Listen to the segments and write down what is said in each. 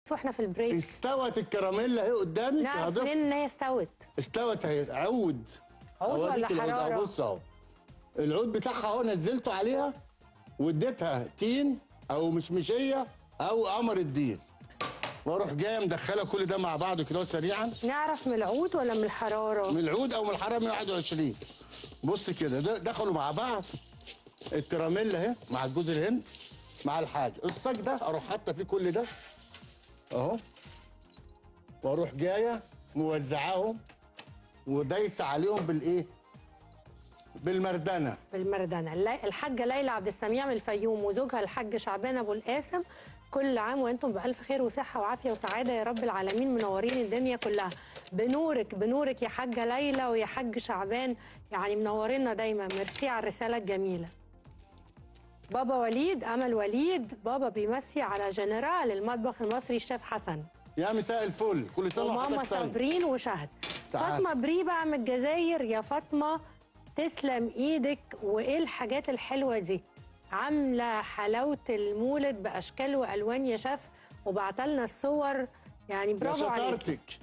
واحنا في البريك استوت الكراميلا اهي قدامك. نعرف منين ان هي استوت؟ استوت اهي. عود ولا حراره؟ بص اهو العود بتاعها اهو، نزلته عليها واديتها تين او مشمشيه او قمر الدين، واروح جايه مدخله كل ده مع بعضه كده سريعا. نعرف من العود ولا من الحراره؟ من العود او من الحراره 121. بص كده دخلوا مع بعض الكراميلا اهي مع الجوز الهند مع الحاجه. الصاج ده اروح حاطه فيه كل ده اهو، واروح جايه موزعاهم ودايسه عليهم بالايه؟ بالمردنه. الحاجه ليلى عبد السميع من الفيوم وزوجها الحاج شعبان ابو القاسم، كل عام وانتم بالف خير وصحه وعافيه وسعاده يا رب العالمين، منورين الدنيا كلها. بنورك يا حاجه ليلى ويا حاج شعبان، يعني منورينا دايما. ميرسي على الرساله الجميله. بابا وليد امل وليد، بابا بيمسي على جنرال المطبخ المصري الشيف حسن. يا مساء الفل، كل سنه وحضرتك طيب. وماما صابرين وشهد. فاطمه بري بقى من الجزائر. يا فاطمه تسلم ايدك، وايه الحاجات الحلوه دي؟ عامله حلاوه المولد باشكال والوان يا شيف، وبعتلنا الصور، يعني برافو عليك. شطارتك.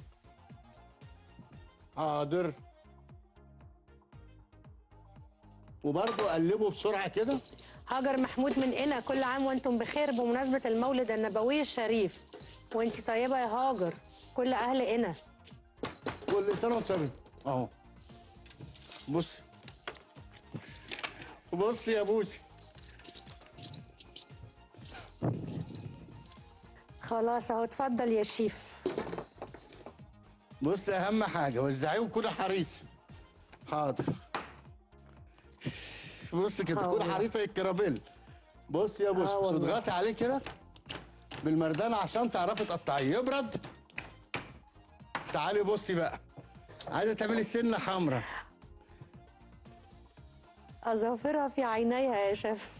حاضر. وبرضه قلبوا بسرعه كده. هاجر محمود من قنا، كل عام وانتم بخير بمناسبه المولد النبوي الشريف. وانت طيبه يا هاجر، كل اهل قنا كل سنه وانت طيب. اهو بص يا بوسي. خلاص اهو، اتفضل يا شيف. بص اهم حاجه وزعيهم كل حريصه. حاضر. بص كده كل حريصه الكراميل. بص يا بوسي، اضغطي عليه كده بالمردانه عشان تعرفي تقطعيه. يبرد. تعالي بصي بقى، عايزه تعملي سنه حمراء. اظافرها في عينيها يا شيف.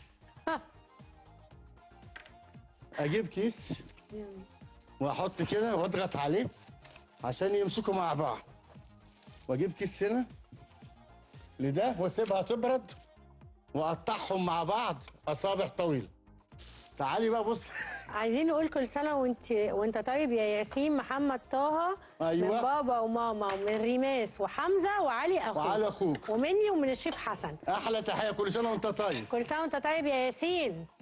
اجيب كيس واحط كده واضغط عليه عشان يمسكوا مع بعض، واجيب كيس هنا لده واسيبها تبرد واقطعهم مع بعض اصابع طويله. تعالي بقى بص. عايزين نقول كل سنه وانت طيب يا ياسين محمد طه. أيوة. من بابا وماما ومن ريماس وحمزه وعلي اخوك ومني ومن الشيف حسن. احلى تحيه، كل سنه وانت طيب. كل سنه وانت طيب يا ياسين.